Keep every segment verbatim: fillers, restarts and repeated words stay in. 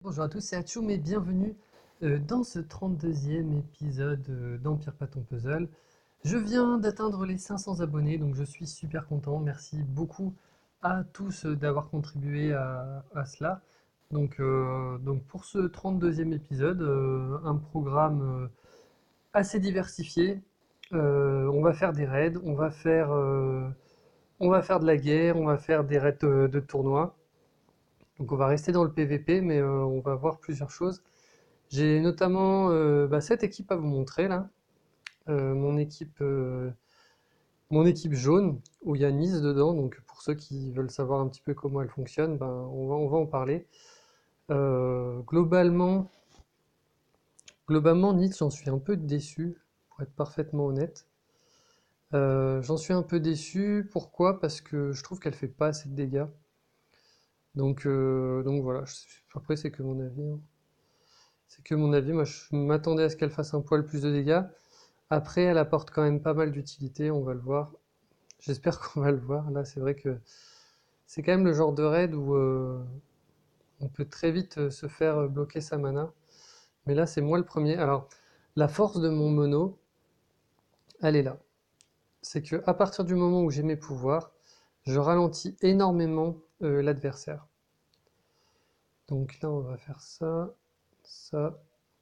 Bonjour à tous, c'est Atchoum et bienvenue euh, dans ce trente-deuxième épisode euh, d'Empire pas ton puzzle. Je viens d'atteindre les cinq cents abonnés, donc je suis super content. Merci beaucoup à tous euh, d'avoir contribué à, à cela. Donc, euh, donc pour ce trente-deuxième épisode, euh, un programme euh, assez diversifié. Euh, on va faire des raids, on va faire, euh, on va faire de la guerre, on va faire des raids euh, de tournois. Donc on va rester dans le P V P, mais euh, on va voir plusieurs choses. J'ai notamment euh, bah, cette équipe à vous montrer là. Euh, mon équipe, euh, mon équipe jaune, où il y a Nice dedans. Donc pour ceux qui veulent savoir un petit peu comment elle fonctionne, ben, on va, on va en parler. Euh, globalement, globalement, Nice, j'en suis un peu déçu, pour être parfaitement honnête. Euh, j'en suis un peu déçu. Pourquoi? Parce que je trouve qu'elle fait pas assez de dégâts. Donc, euh, donc voilà. Je- Après, c'est que mon avis, hein. C'est que mon avis. Moi, je m'attendais à ce qu'elle fasse un poil plus de dégâts. Après, elle apporte quand même pas mal d'utilité, on va le voir. J'espère qu'on va le voir. Là, c'est vrai que c'est quand même le genre de raid où euh, on peut très vite euh, se faire euh, bloquer sa mana. Mais là, c'est moi le premier. Alors, la force de mon mono, elle est là. C'est que à partir du moment où j'ai mes pouvoirs, je ralentis énormément euh, l'adversaire. Donc là, on va faire ça, ça.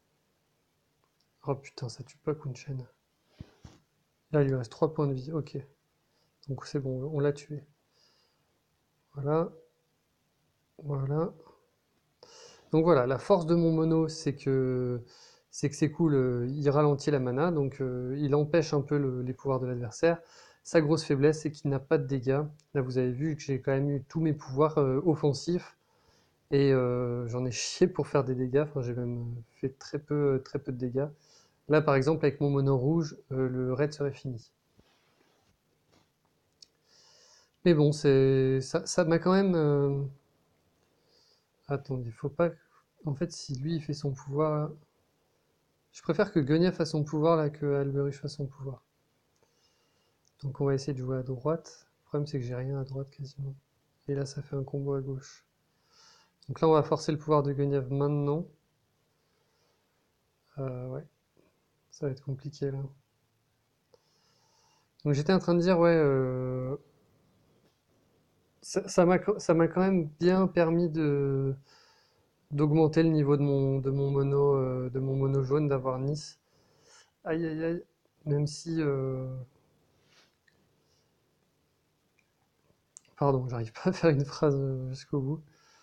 Oh putain, ça tue pas Kunshen. Là, il lui reste trois points de vie. Ok. Donc c'est bon, on l'a tué. Voilà, voilà. Donc voilà, la force de mon mono, c'est que c'est que c'est cool, euh, il ralentit la mana, donc euh, il empêche un peu le- les pouvoirs de l'adversaire. Sa grosse faiblesse, c'est qu'il n'a pas de dégâts. Là, vous avez vu que j'ai quand même eu tous mes pouvoirs euh, offensifs et euh, j'en ai chié pour faire des dégâts. Enfin, j'ai même fait très peu, très peu de dégâts. Là, par exemple, avec mon mono rouge, euh, le raid serait fini. Mais bon, c'est ça, ça m'a quand même. euh, Attendez, faut pas. En fait, si lui il fait son pouvoir, je préfère que Guenia fasse son pouvoir là que Alberich fasse son pouvoir. Donc on va essayer de jouer à droite. Le problème c'est que j'ai rien à droite quasiment. Et là ça fait un combo à gauche. Donc là on va forcer le pouvoir de Guenièvre maintenant. Euh, ouais, ça va être compliqué là. Donc j'étais en train de dire ouais, euh, ça ça m'a ça m'a quand même bien permis de d'augmenter le niveau de mon de mon mono euh, de mon mono jaune d'avoir Nice. Aïe aïe aïe. Même si euh, pardon, j'arrive pas à faire une phrase euh, jusqu'au bout.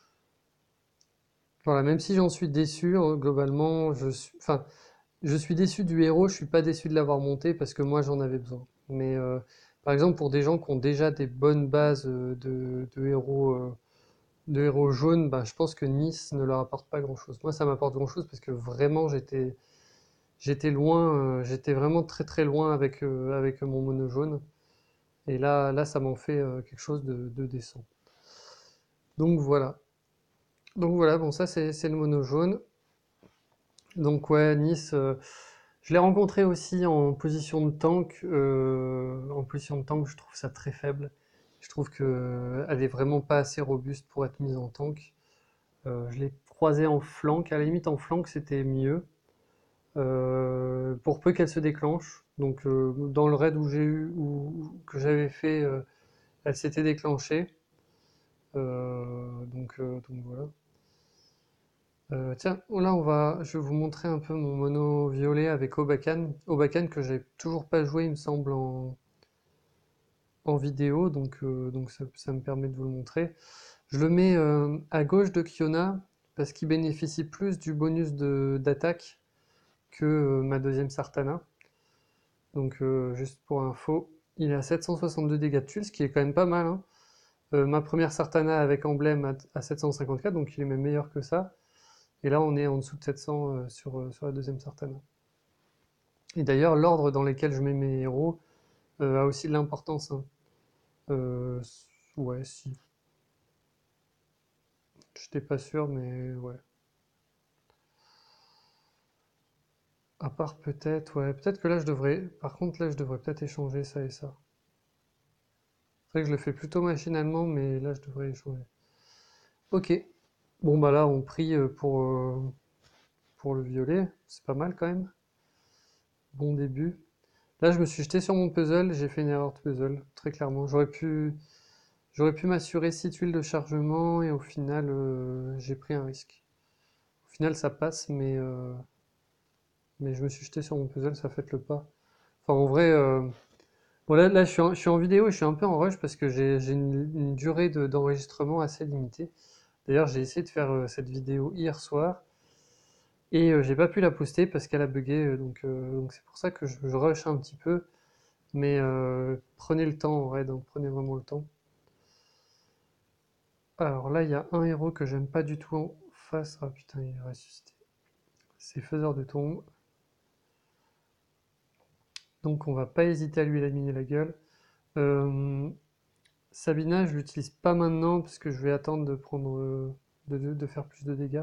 Voilà, même si j'en suis déçu, hein, globalement, je suis, enfin, je suis déçu du héros, je suis pas déçu de l'avoir monté parce que moi j'en avais besoin. Mais euh, par exemple, pour des gens qui ont déjà des bonnes bases euh, de, de héros, euh, de héros jaunes, bah, je pense que Nice ne leur apporte pas grand-chose. Moi, ça m'apporte grand-chose parce que vraiment j'étais, j'étais loin, euh, j'étais vraiment très très loin avec, euh, avec mon mono jaune. Et là, là, ça m'en fait euh, quelque chose de, de décent. Donc voilà. Donc voilà, bon ça c'est c'est le mono jaune. Donc ouais, Nice, euh, je l'ai rencontré aussi en position de tank. Euh, en position de tank, je trouve ça très faible. Je trouve que elle est vraiment pas assez robuste pour être mise en tank. Euh, je l'ai croisée en flank. À la limite, en flank, c'était mieux. Euh, pour peu qu'elle se déclenche. Donc euh, dans le raid où j'ai eu, ou que j'avais fait, euh, elle s'était déclenchée. Euh, donc, euh, donc voilà. Euh, tiens, là on va, je vais vous montrer un peu mon mono violet avec Obakan. Obakan que j'ai toujours pas joué, il me semble, en, en vidéo, donc, euh, donc ça, ça me permet de vous le montrer. Je le mets euh, à gauche de Kiona parce qu'il bénéficie plus du bonus de d'attaque que euh, ma deuxième Sartana. Donc euh, juste pour info, il est à sept cent soixante-deux dégâts de tuile, ce qui est quand même pas mal, hein. Euh, ma première Sartana avec emblème à, à sept cent cinquante-quatre, donc il est même meilleur que ça. Et là, on est en dessous de sept cents euh, sur, euh, sur la deuxième Sartana. Et d'ailleurs, l'ordre dans lequel je mets mes héros euh, a aussi de l'importance, hein. Euh, ouais, si. J'étais pas sûr, mais ouais. À part peut-être, ouais. Peut-être que là, je devrais. Par contre, là, je devrais peut-être échanger ça et ça. C'est vrai que je le fais plutôt machinalement, mais là, je devrais échanger. Ok. Bon bah là on prie euh, pour, euh, pour le violet, c'est pas mal quand même. Bon début. Là je me suis jeté sur mon puzzle, j'ai fait une erreur de puzzle, très clairement. J'aurais pu, j'aurais pu m'assurer six tuiles de chargement et au final euh, j'ai pris un risque. Au final ça passe mais, euh, mais je me suis jeté sur mon puzzle, ça fait le pas. Enfin en vrai, euh, bon là, là je suis en, je suis en vidéo et je suis un peu en rush parce que j'ai j'ai une, une durée de- d'enregistrement assez limitée. D'ailleurs j'ai essayé de faire euh, cette vidéo hier soir. Et euh, j'ai pas pu la poster parce qu'elle a bugué, euh, donc euh, donc c'est pour ça que je, je rush un petit peu. Mais euh, prenez le temps en vrai, donc prenez vraiment le temps. Alors là, il y a un héros que j'aime pas du tout en face. Ah putain, il est ressuscité. C'est Faiseur de Tombe. Donc on va pas hésiter à lui éliminer la gueule. Euh, Sabina, je l'utilise pas maintenant parce que je vais attendre de prendre euh, de, de- de faire plus de dégâts.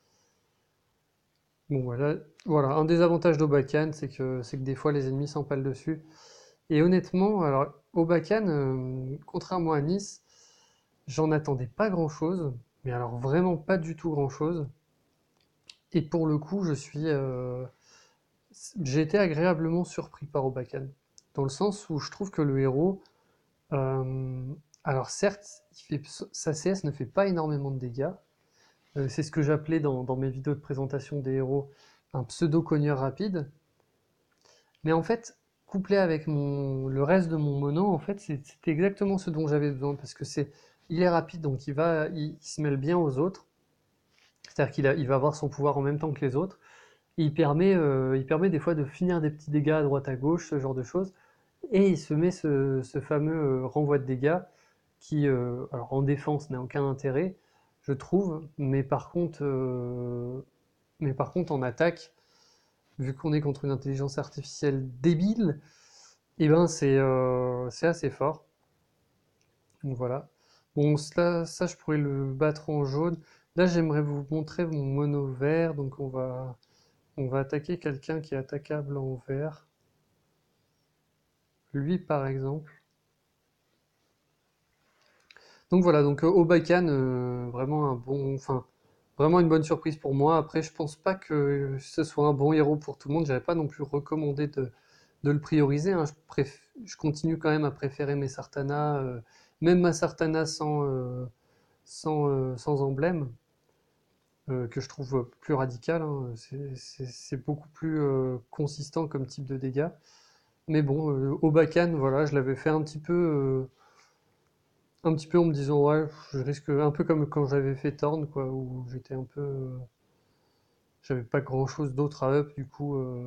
Bon voilà, voilà. Un des avantages d'Obakan, c'est que c'est que des fois les ennemis s'empalent dessus. Et honnêtement, alors Obakan, euh, contrairement à Nice, j'en attendais pas grand-chose, mais alors vraiment pas du tout grand-chose. Et pour le coup, je suis, euh, j'ai été agréablement surpris par Obakan, dans le sens où je trouve que le héros, euh, alors certes, il fait, sa C S ne fait pas énormément de dégâts. Euh, c'est ce que j'appelais dans, dans mes vidéos de présentation des héros un pseudo-cogneur rapide. Mais en fait, couplé avec mon, le reste de mon mono, en fait, c'est c'est exactement ce dont j'avais besoin parce que c'est, il est rapide, donc il va, il, il se mêle bien aux autres. C'est-à-dire qu'il a- il va avoir son pouvoir en même temps que les autres. Et il permet, euh, il permet des fois de finir des petits dégâts à droite à gauche, ce genre de choses. Et il se met ce, ce fameux euh, renvoi de dégâts qui, euh, alors en défense, n'a aucun intérêt, je trouve. Mais par contre, euh, mais par contre en attaque, vu qu'on est contre une intelligence artificielle débile, et ben c'est euh, c'est assez fort. Donc voilà. Bon, ça, ça, je pourrais le battre en jaune. Là, j'aimerais vous montrer mon mono vert. Donc on va, on va attaquer quelqu'un qui est attaquable en vert. Lui, par exemple. Donc voilà, donc euh, Obakan, euh, vraiment un bon, enfin, vraiment une bonne surprise pour moi. Après, je pense pas que ce soit un bon héros pour tout le monde. J'avais pas non plus recommandé de, de le prioriser, hein. Je, préf- je continue quand même à préférer mes Sartana, euh, même ma Sartana sans, euh, sans, euh, sans emblème, euh, que je trouve plus radical, hein. C'est c'est- c'est beaucoup plus euh, consistant comme type de dégâts. Mais bon, euh, Obakan, voilà, je l'avais fait un petit peu, euh, un petit peu en me disant, ouais, je risque un peu comme quand j'avais fait Torn, quoi, où j'étais un peu, euh, j'avais pas grand-chose d'autre à up, du coup, euh,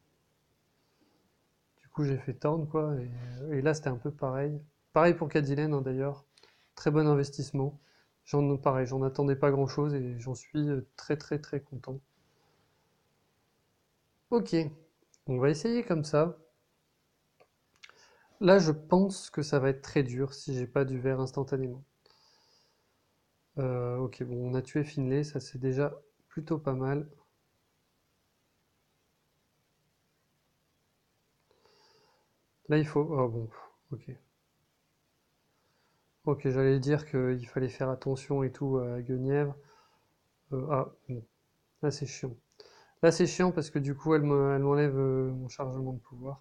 du coup j'ai fait Torn, quoi, et, et là c'était un peu pareil. Pareil pour Cadillac, hein, d'ailleurs, très bon investissement. J'en, pareil, j'en attendais pas grand-chose et j'en suis euh, très très très content. Ok, on va essayer comme ça. Là, je pense que ça va être très dur si j'ai pas du vert instantanément. Euh, ok, bon, on a tué Finlay, ça c'est déjà plutôt pas mal. Là, il faut. Ah bon, ok. Ok, j'allais dire qu'il fallait faire attention et tout à Guenièvre. Euh, ah, bon, là c'est chiant. Là c'est chiant parce que du coup, elle me- elle m'enlève euh, mon chargement de pouvoir.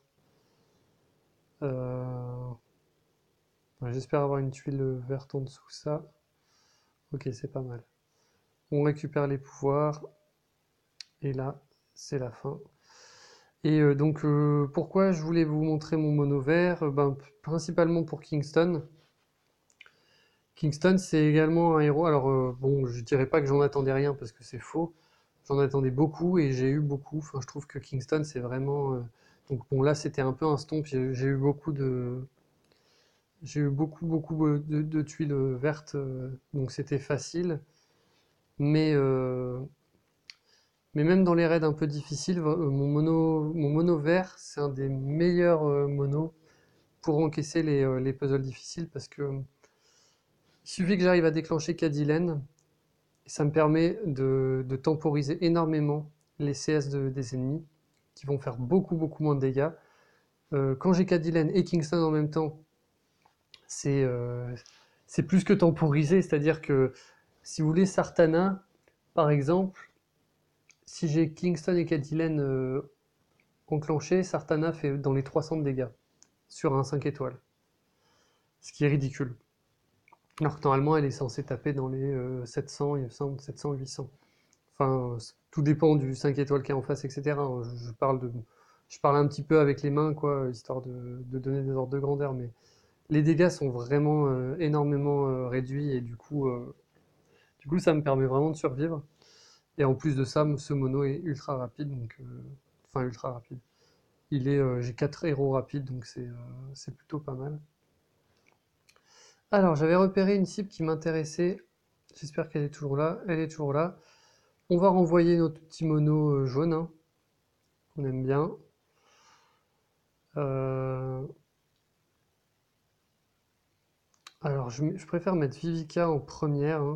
Euh, ouais, j'espère avoir une tuile verte en dessous, ça. Ok, c'est pas mal. On récupère les pouvoirs, et là, c'est la fin. Et euh, donc, euh, pourquoi je voulais vous montrer mon mono vert? Euh, ben, principalement pour Kingston. Kingston, c'est également un héros. Alors, euh, bon, je dirais pas que j'en attendais rien parce que c'est faux. J'en attendais beaucoup et j'ai eu beaucoup. Enfin, je trouve que Kingston, c'est vraiment. euh, Donc, bon, là, c'était un peu un stomp. J'ai j'ai eu beaucoup de. J'ai eu beaucoup, beaucoup euh, de, de tuiles euh, vertes. euh, Donc, c'était facile. Mais, euh, mais même dans les raids un peu difficiles, euh, mon mono, mon mono vert, c'est un des meilleurs euh, monos pour encaisser les, euh, les puzzles difficiles parce que euh, il suffit que j'arrive à déclencher Cadillac. Et ça me permet de, de temporiser énormément les C S de- des ennemis, qui vont faire beaucoup beaucoup moins de dégâts. Euh, quand j'ai Cadillac et Kingston en même temps, c'est euh, c'est plus que temporisé, c'est-à-dire que Si vous voulez Sartana, par exemple, si j'ai Kingston et Cadillac euh, enclenchés, Sartana fait dans les trois cents de dégâts sur un cinq étoiles. Ce qui est ridicule. Alors que normalement, elle est censée taper dans les euh, sept cents, il me semble, sept cents, huit cents. Enfin, tout dépend du cinq étoiles qui est en face, et cetera. Je, je parle de, je parle un petit peu avec les mains, quoi, histoire de, de donner des ordres de grandeur. Mais les dégâts sont vraiment euh, énormément euh, réduits et du coup, euh, du coup, ça me permet vraiment de survivre. Et en plus de ça, ce mono est ultra rapide, donc, euh, enfin ultra rapide. Il est, euh, j'ai quatre héros rapides, donc c'est, euh, c'est plutôt pas mal. Alors, j'avais repéré une cible qui m'intéressait. J'espère qu'elle est toujours là. Elle est toujours là. On va renvoyer notre petit mono euh, jaune, hein, qu'on aime bien. Euh, Alors, je, je préfère mettre Vivica en première, hein.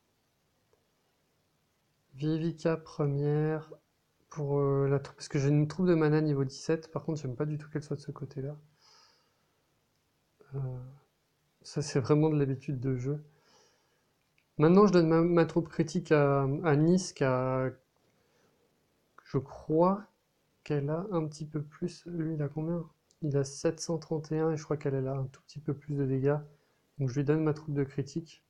Vivica première pour euh, la troupe, parce que j'ai une troupe de mana niveau dix-sept. Par contre, j'aime pas du tout qu'elle soit de ce côté-là. Euh, Ça, c'est vraiment de l'habitude de jeu. Maintenant, je donne ma, ma troupe critique à, à Nice, qui a, je crois qu'elle a un petit peu plus. Lui, il a combien? Il a sept cent trente et un et je crois qu'elle a un tout petit peu plus de dégâts. Donc, je lui donne ma troupe de critique.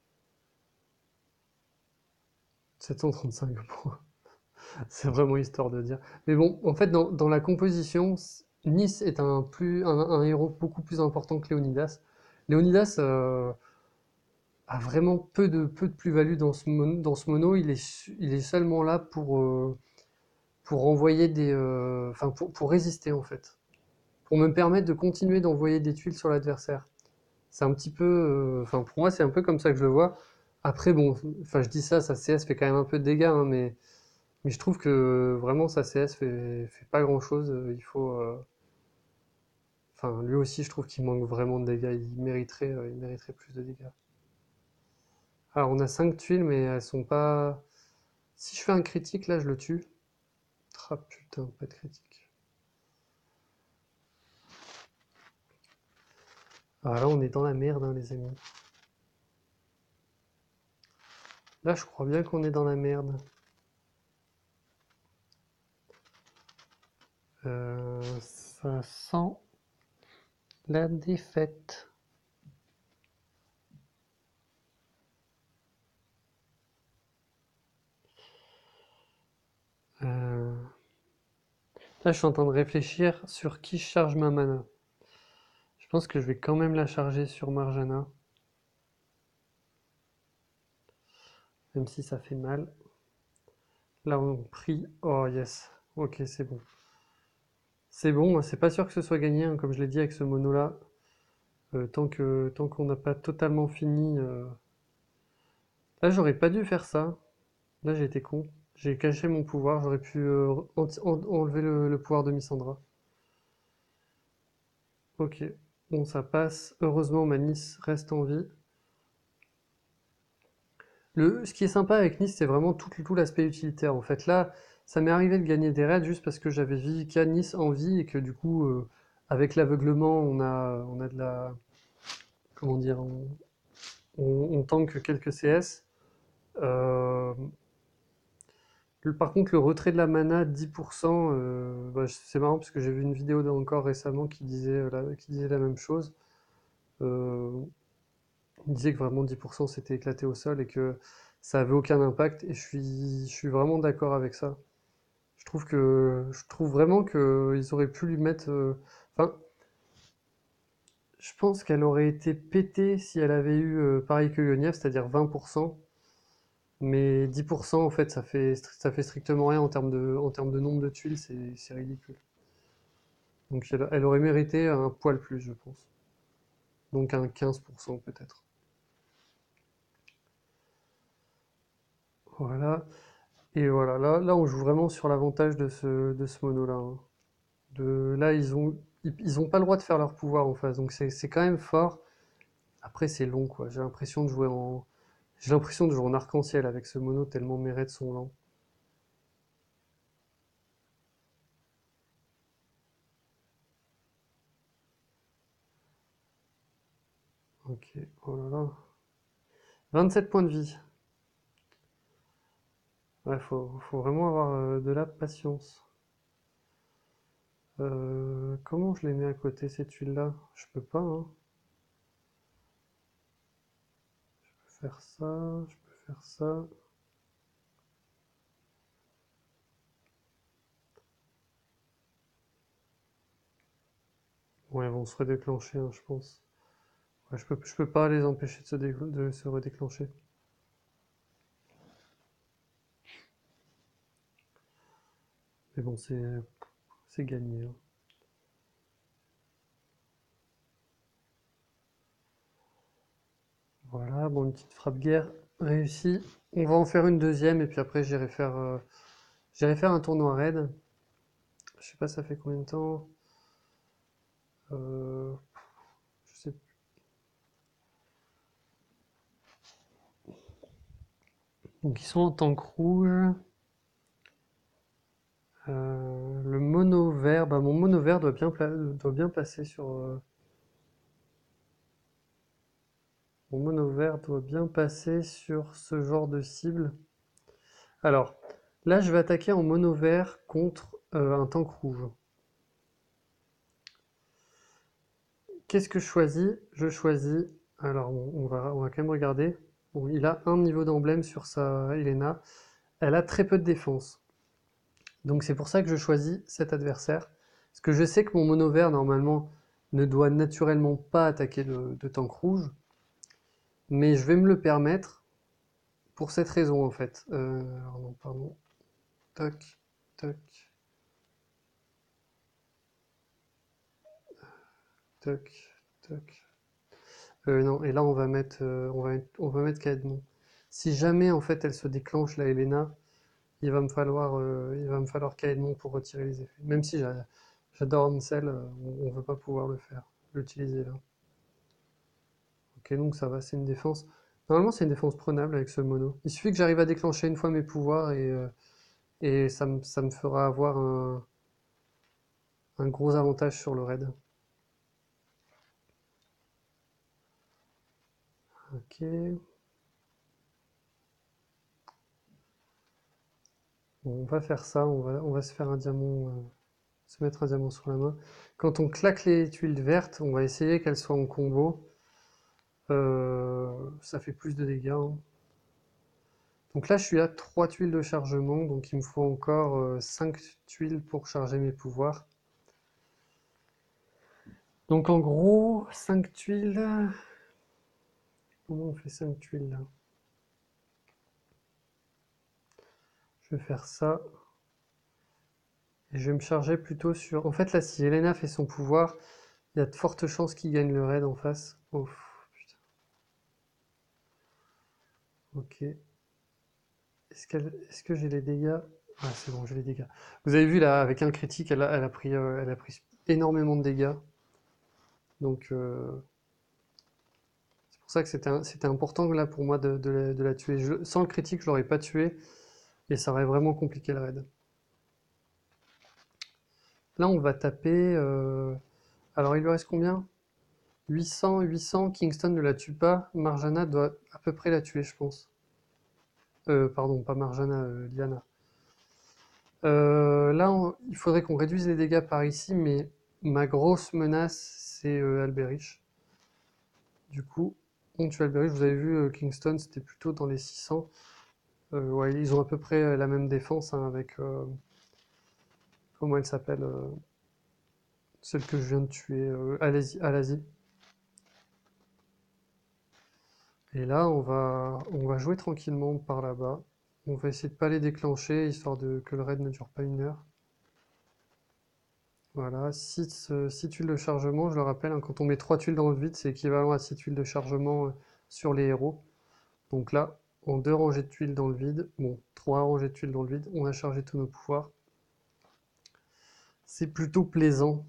sept cent trente-cinq points. C'est vraiment histoire de dire. Mais bon, en fait, dans, dans la composition, Nice est un, plus, un, un héros beaucoup plus important que Léonidas. Léonidas euh, a vraiment peu de, peu de plus-value dans ce, mon- dans ce mono. Il est, il est seulement là pour, euh, pour envoyer des. euh, Enfin, pour, pour résister en fait. Pour me permettre de continuer d'envoyer des tuiles sur l'adversaire. C'est un petit peu. euh, Enfin, pour moi, c'est un peu comme ça que je le vois. Après, bon, enfin, je dis ça, sa C S fait quand même un peu de dégâts, hein, mais. Mais je trouve que vraiment sa C S fait, fait pas grand chose. Il faut. euh, Enfin, lui aussi, je trouve qu'il manque vraiment de dégâts. Il mériterait, euh, il mériterait plus de dégâts. Alors, on a cinq tuiles, mais elles sont pas. Si je fais un critique, là, je le tue. Ah putain, pas de critique. Ah là, on est dans la merde, hein, les amis. Là, je crois bien qu'on est dans la merde. Euh, ça sent la défaite. Euh, Là, je suis en train de réfléchir sur qui charge ma mana. Je pense que je vais quand même la charger sur Marjana, même si ça fait mal. Là, on prie. Oh yes. Ok, c'est bon. C'est bon, c'est pas sûr que ce soit gagné, hein, comme je l'ai dit avec ce mono-là. Euh, tant que, tant qu'on n'a pas totalement fini. euh, Là, j'aurais pas dû faire ça. Là, j'ai été con. J'ai caché mon pouvoir. J'aurais pu euh, en- en- enlever le, le pouvoir de Missandra. Ok. Bon, ça passe. Heureusement, ma Nice reste en vie. Le, ce qui est sympa avec Nice, c'est vraiment tout, tout l'aspect utilitaire. En fait, là, ça m'est arrivé de gagner des raids juste parce que j'avais Vivica Nice en vie et que du coup, euh, avec l'aveuglement, on a, on a de la. Comment dire? On, on, on tank quelques C S. Euh, le- par contre, le retrait de la mana, dix pour cent, euh, bah, c'est marrant parce que j'ai vu une vidéo encore récemment qui disait, euh, la, qui disait la même chose. Euh, il disait que vraiment dix pour cent c'était éclaté au sol et que ça avait aucun impact. Et je suis, je suis vraiment d'accord avec ça. Je trouve que, je trouve vraiment qu'ils auraient pu lui mettre. euh, Enfin, je pense qu'elle aurait été pétée si elle avait eu euh, pareil que Yonief, c'est-à-dire vingt pour cent. Mais dix pour cent, en fait, ça fait, ça fait strictement rien en termes de, en termes de nombre de tuiles, c'est c'est ridicule. Donc elle, elle aurait mérité un poil plus, je pense. Donc un quinze pour cent peut-être. Voilà. Et voilà, là, là on joue vraiment sur l'avantage de ce, de ce mono-là, hein. De, là, ils ont, ils, ils ont pas le droit de faire leur pouvoir en face, donc c'est c'est quand même fort. Après, c'est long, quoi. J'ai l'impression de jouer en, j'ai l'impression de jouer en arc-en-ciel avec ce mono tellement mes raids sont lents. Ok, oh là là. vingt-sept points de vie. Ouais, faut, faut vraiment avoir euh, de la patience. Euh, comment je les mets à côté ces tuiles-là? Je peux pas, hein. Je peux faire ça, je peux faire ça. Ouais, elles vont se redéclencher, hein, je pense. Ouais, je peux, je peux pas les empêcher de se, dé- de se redéclencher. Mais bon, c'est c'est gagné, hein. Voilà, bon, une petite frappe guerre réussie. On va en faire une deuxième et puis après j'irai faire, euh, j'irai faire un tournoi raid. Je sais pas ça fait combien de temps. Euh, je sais. Donc ils sont en tank rouge. Euh, le mono vert, bah mon mono vert doit bien, pla- doit bien passer sur. euh, mon mono vert doit bien passer sur ce genre de cible. Alors, là je vais attaquer en mono vert contre euh, un tank rouge. Qu'est-ce que je choisis? Je choisis. Alors, bon, on va, on va quand même regarder. Bon, il a un niveau d'emblème sur sa Helena. Elle a très peu de défense. Donc c'est pour ça que je choisis cet adversaire. Parce que je sais que mon mono vert, normalement, ne doit naturellement pas attaquer de, de tank rouge. Mais je vais me le permettre pour cette raison, en fait. Euh, alors non, pardon. Toc, toc, toc, toc. Euh, non, et là, on va mettre, euh, on va mettre, on va mettre Caedmon. Si jamais, en fait, elle se déclenche, la Helena, il va me falloir, euh, il va me falloir Caedmon pour retirer les effets. Même si j'a- j'adore Ansel, euh, on, ne veut pas pouvoir le faire, l'utiliser là. Ok, donc ça va, c'est une défense. Normalement, c'est une défense prenable avec ce mono. Il suffit que j'arrive à déclencher une fois mes pouvoirs et, euh, et ça me, ça me fera avoir un, un gros avantage sur le raid. Ok. Bon, on va faire ça, on va, on va se faire un diamant, euh, se mettre un diamant sur la main. Quand on claque les tuiles vertes, on va essayer qu'elles soient en combo. Euh, ça fait plus de dégâts, hein. Donc là, je suis à trois tuiles de chargement, donc il me faut encore euh, cinq tuiles pour charger mes pouvoirs. Donc en gros, cinq tuiles. Comment on fait cinq tuiles là? Je vais faire ça. Et je vais me charger plutôt sur. En fait, là, si Elena fait son pouvoir, il y a de fortes chances qu'il gagne le raid en face. Oh, putain. Ok. Est-ce qu'elle... Est-ce que j'ai les dégâts? Ah, c'est bon, j'ai les dégâts. Vous avez vu là, avec un critique, elle a, elle a pris, euh, elle a pris énormément de dégâts. Donc, euh, c'est pour ça que c'était c'était important là pour moi de, de la, de la tuer. Je- sans le critique, je l'aurais pas tué et ça aurait vraiment compliqué le raid. Là, on va taper. euh, Alors, il lui reste combien? huit cents, huit cents. Kingston ne la tue pas. Marjana doit à peu près la tuer, je pense. Euh, pardon, pas Marjana, euh, Liana. Euh, là, on- il faudrait qu'on réduise les dégâts par ici, mais ma grosse menace, c'est euh, Alberich. Du coup, on tue Alberich. Vous avez vu, euh, Kingston, c'était plutôt dans les six cents. Euh, ouais, ils ont à peu près euh, la même défense hein, avec. euh, comment elle s'appelle euh, celle que je viens de tuer, euh, Alazi- Alazi. Et là, on va, on va jouer tranquillement par là-bas. On va essayer de pas les déclencher, histoire de que le raid ne dure pas une heure. Voilà, six, tuiles de chargement, je le rappelle, hein, quand on met trois tuiles dans le vide, c'est équivalent à six tuiles de chargement euh, sur les héros. Donc là, en deux rangées de tuiles dans le vide, bon, trois rangées de tuiles dans le vide, on a chargé tous nos pouvoirs. C'est plutôt plaisant.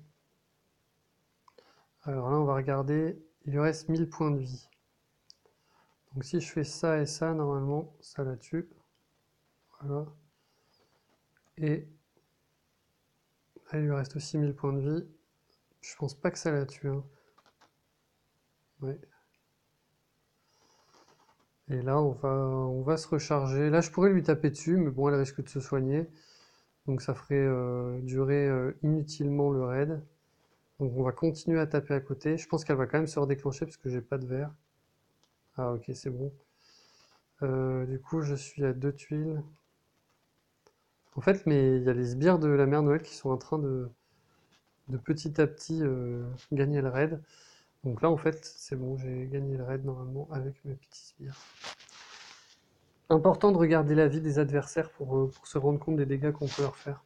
Alors là, on va regarder, il lui reste mille points de vie. Donc si je fais ça et ça, normalement, ça la tue. Voilà. Et là, il lui reste aussi mille points de vie. Je pense pas que ça la tue, hein. Ouais. Et là, on va, on va se recharger. Là, je pourrais lui taper dessus, mais bon, elle risque de se soigner. Donc ça ferait euh, durer euh, inutilement le raid. Donc on va continuer à taper à côté. Je pense qu'elle va quand même se redéclencher parce que j'ai pas de verre. Ah ok, c'est bon. Euh, du coup, je suis à deux tuiles. En fait, mais il y a les sbires de la mère Noël qui sont en train de, de petit à petit euh, gagner le raid. Donc là, en fait, c'est bon, j'ai gagné le raid normalement avec mes petits sbires. Important de regarder la vie des adversaires pour, euh, pour se rendre compte des dégâts qu'on peut leur faire.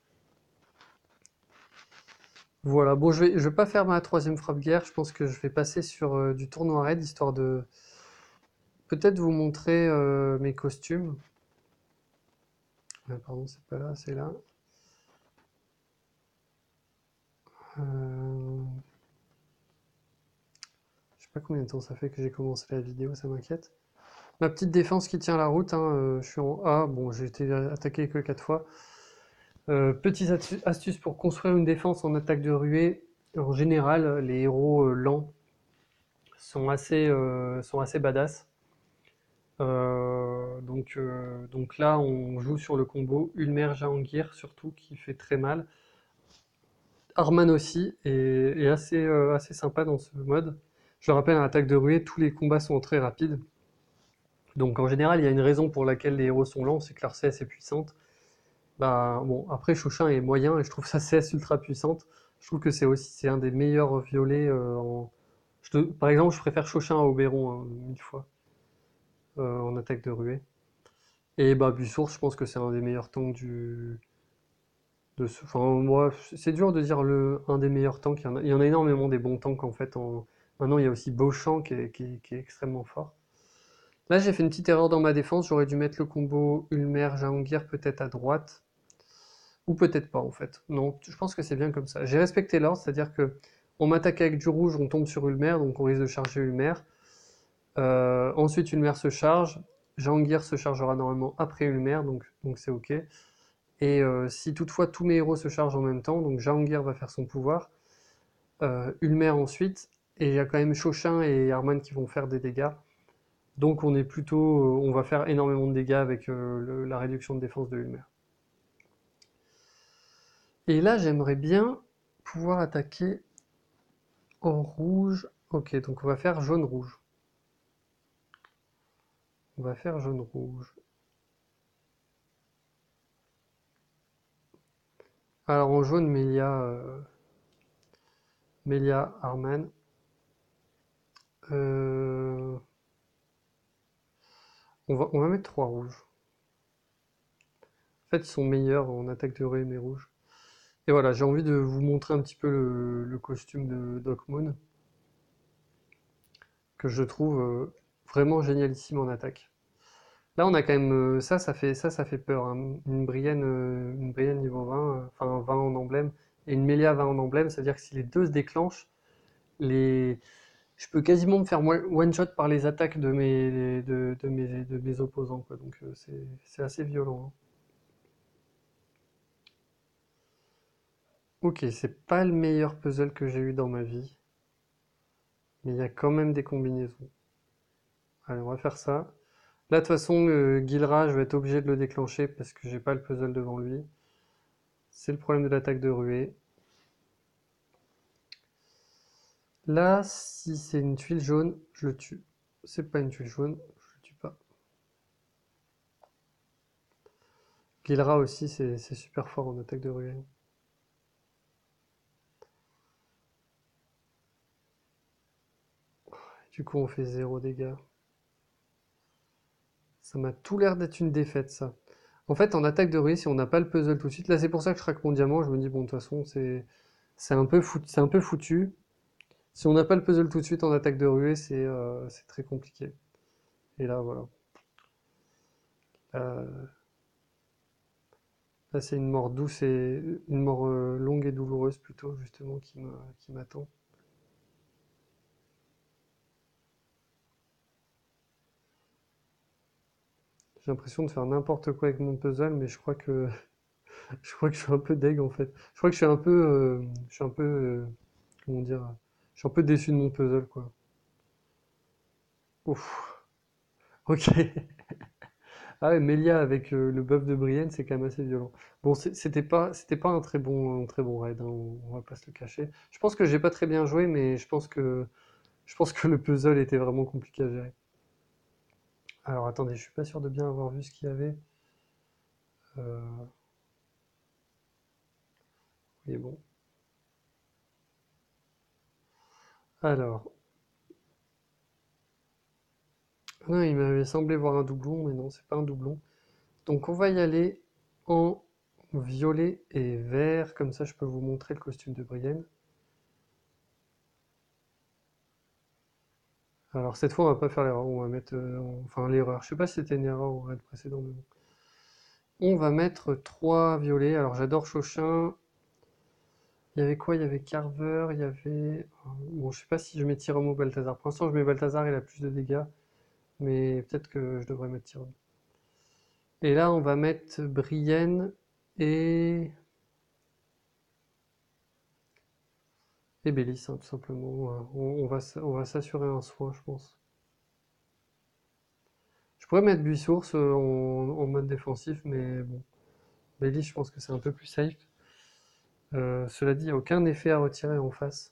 Voilà, bon, je vais, je vais pas faire ma troisième frappe guerre. Je pense que je vais passer sur euh, du tournoi raid histoire de peut-être vous montrer euh, mes costumes. Ah, pardon, c'est pas là, c'est là. Euh, Je sais pas combien de temps ça fait que j'ai commencé la vidéo, ça m'inquiète. Ma petite défense qui tient la route, hein, euh, je suis en A, bon j'ai été attaqué que quatre fois. Euh, petite astuce pour construire une défense en attaque de ruée. En général, les héros euh, lents sont assez, euh, sont assez badass. Euh, donc, euh, donc là, on joue sur le combo Ulmer Jahangir, surtout, qui fait très mal. Arman aussi est, est assez, euh, assez sympa dans ce mode. Je le rappelle, en attaque de ruée, tous les combats sont très rapides. Donc en général, il y a une raison pour laquelle les héros sont lents, c'est que leur C S est puissante. Bah bon, après Chouchin est moyen et je trouve sa C S ultra puissante. Je trouve que c'est aussi c'est un des meilleurs violets euh, en... je te- Par exemple, je préfère Chouchin à Oberon hein, mille fois euh, en attaque de ruée. Et bah Busource, je pense que c'est un des meilleurs tanks du de ce... Enfin moi, c'est dur de dire le un des meilleurs tanks. Il y en a, il y en a énormément des bons tanks en fait. En... Maintenant, il y a aussi Beauchamp qui est, qui est- qui est extrêmement fort. Là, j'ai fait une petite erreur dans ma défense. J'aurais dû mettre le combo Ulmer Jahangir peut-être à droite. Ou peut-être pas en fait. Non, je pense que c'est bien comme ça. J'ai respecté l'ordre, c'est-à-dire que on m'attaque avec du rouge, on tombe sur Ulmer, donc on risque de charger Ulmer. Euh, ensuite, Ulmer se charge. Jahangir se chargera normalement après Ulmer, donc donc c'est ok. Et euh, si toutefois tous mes héros se chargent en même temps, donc Jahangir va faire son pouvoir, euh, Ulmer ensuite, et il y a quand même Chochin et Arman qui vont faire des dégâts. Donc on est plutôt, euh, on va faire énormément de dégâts avec euh, le- la réduction de défense de Ulmer. Et là, j'aimerais bien pouvoir attaquer en rouge. Ok, donc on va faire jaune-rouge. On va faire jaune-rouge. Alors en jaune, Melia, euh, Melia Arman. Euh, on va, on va mettre trois rouges. En fait, ils sont meilleurs en attaque de ruée, mais rouges. Et voilà, j'ai envie de vous montrer un petit peu le, le costume de Doc Moon, que je trouve euh, vraiment génialissime en attaque. Là, on a quand même euh, ça, ça fait ça, ça fait peur, hein. Une Brienne, euh, une Brienne niveau vingt, euh, enfin vingt en emblème, et une Melia vingt en emblème, c'est-à-dire que si les deux se déclenchent, les... je peux quasiment me faire one-shot par les attaques de mes, de, de mes, de mes opposants, quoi. Donc euh, c'est c'est assez violent, hein. Ok, c'est pas le meilleur puzzle que j'ai eu dans ma vie, mais il y a quand même des combinaisons. Allez, on va faire ça. Là, de toute façon, euh, Gilra, je vais être obligé de le déclencher parce que j'ai pas le puzzle devant lui. C'est le problème de l'attaque de ruée. Là, si c'est une tuile jaune, je le tue. C'est pas une tuile jaune, je le tue pas. Gilra aussi, c'est c'est super fort en attaque de ruée. Du coup, on fait zéro dégâts. Ça m'a tout l'air d'être une défaite, ça. En fait, en attaque de ruée, si on n'a pas le puzzle tout de suite, là c'est pour ça que je craque mon diamant, je me dis, bon, de toute façon, c'est c'est un peu foutu, c'est un peu foutu. Si on n'a pas le puzzle tout de suite en attaque de ruée, c'est euh, c'est très compliqué. Et là, voilà. Là, là, c'est une mort douce et une mort euh, longue et douloureuse plutôt, justement, qui m'a- qui m'attend. J'ai l'impression de faire n'importe quoi avec mon puzzle, mais je crois que je crois que je suis un peu deg en fait. Je crois que je suis un peu, euh, je suis un peu, euh, comment dire, je suis un peu déçu de mon puzzle quoi. Ouf. Ok. Ah ouais, Melia avec euh, le buff de Brienne, c'est quand même assez violent. Bon, c'est- c'était pas, c'était pas un très bon, un très bon raid, hein, on, on va pas se le cacher. Je pense que j'ai pas très bien joué, mais je pense que, je pense que le puzzle était vraiment compliqué à gérer. Alors attendez, je suis pas sûr de bien avoir vu ce qu'il y avait. Euh, oui, bon. Alors, non, il m'avait semblé voir un doublon, mais non, c'est pas un doublon. Donc on va y aller en violet et vert, comme ça je peux vous montrer le costume de Brienne. Alors cette fois on va pas faire l'erreur, on va mettre, euh, enfin l'erreur, je sais pas si c'était une erreur au raid précédent, mais bon. On va mettre trois violets, alors j'adore Chauchin, il y avait quoi? Il y avait Carver, il y avait... Bon, je sais pas si je mets Tyromo ou Balthazar, pour l'instant je mets Balthazar, il a plus de dégâts, mais peut-être que je devrais mettre Tyromo. Et là on va mettre Brienne et... et Bélis, hein, tout simplement, euh, on, on va, s- on va s'assurer un soin je pense. Je pourrais mettre Buissource euh, en, en mode défensif, mais bon. Bélis, je pense que c'est un peu plus safe. Euh, cela dit, il n'y a aucun effet à retirer en face.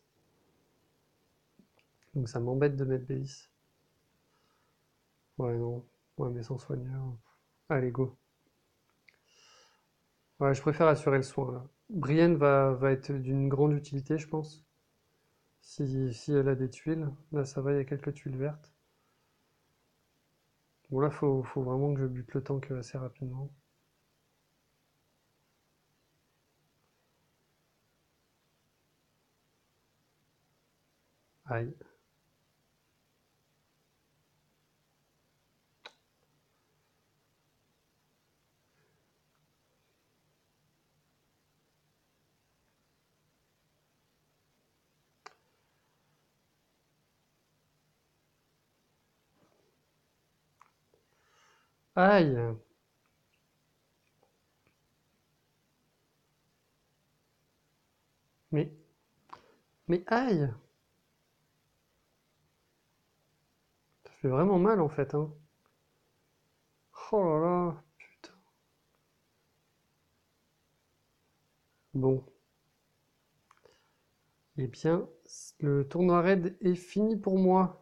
Donc ça m'embête de mettre Bélis. Ouais, non. Ouais, mais sans soigneur. Allez, go. Ouais, je préfère assurer le soin, là. Brienne va, va être d'une grande utilité, je pense. Si, si elle a des tuiles. Là, ça va, il y a quelques tuiles vertes. Bon, là, faut, faut vraiment que je bute le tank assez rapidement. Aïe. Aïe. Mais, mais aïe. Ça fait vraiment mal, en fait, hein. Oh là là. Putain. Bon. Eh bien, le tournoi raid est fini pour moi.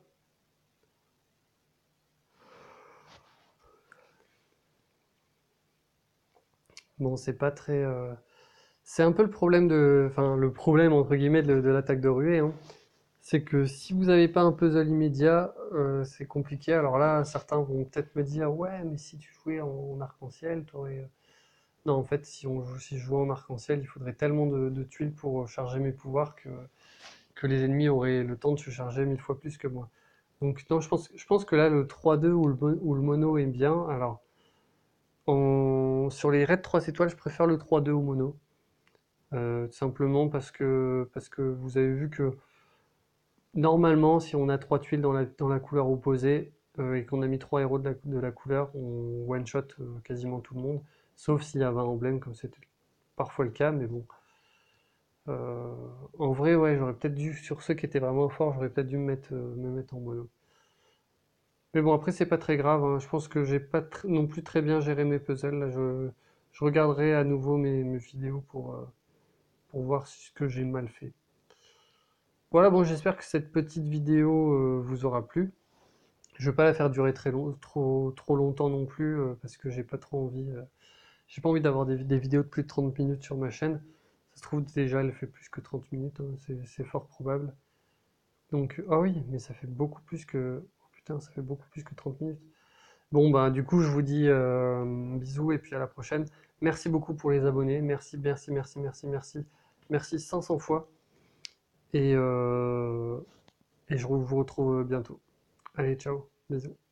Bon, c'est pas très. euh, C'est un peu le problème de. Enfin, le problème entre guillemets de, de l'attaque de ruée, hein. C'est que si vous n'avez pas un puzzle immédiat, euh, c'est compliqué. Alors là, certains vont peut-être me dire, ouais, mais si tu jouais en, en arc-en-ciel, t'aurais. Non, en fait, si, on, joue- si je jouais en arc-en-ciel, il faudrait tellement de, de tuiles pour charger mes pouvoirs que, que les ennemis auraient le temps de se charger mille fois plus que moi. Donc, non, je pense, je pense que là, le trois deux ou le, mo- ou le mono est bien. Alors, en- sur les raids trois étoiles, je préfère le trois deux au mono. Euh, tout simplement parce que, parce que vous avez vu que normalement, si on a trois tuiles dans la, dans la couleur opposée euh, et qu'on a mis trois héros de la, de la couleur, on one-shot euh, quasiment tout le monde. Sauf s'il y avait un emblème, comme c'était parfois le cas, mais bon. Euh, en vrai, ouais, j'aurais peut-être dû, sur ceux qui étaient vraiment forts, j'aurais peut-être dû me mettre, euh, me mettre en mono. Mais bon, après, c'est pas très grave, hein. Je pense que j'ai pas tr- non plus très bien géré mes puzzles. Là, je, je regarderai à nouveau mes, mes vidéos pour, euh, pour voir ce que j'ai mal fait. Voilà, bon, j'espère que cette petite vidéo euh, vous aura plu. Je vais pas la faire durer très long, trop, trop longtemps non plus, euh, parce que j'ai pas trop envie. euh, j'ai pas envie d'avoir des, des vidéos de plus de trente minutes sur ma chaîne. Ça se trouve déjà, elle fait plus que trente minutes, hein, c'est c'est fort probable. Donc, ah oui, mais ça fait beaucoup plus que. Oh putain, ça fait beaucoup plus que trente minutes. Bon, bah, du coup, je vous dis euh, bisous et puis à la prochaine. Merci beaucoup pour les abonnés. Merci, merci, merci, merci, merci. Merci cinq cents fois. Et, euh, et je vous retrouve bientôt. Allez, ciao. Bisous.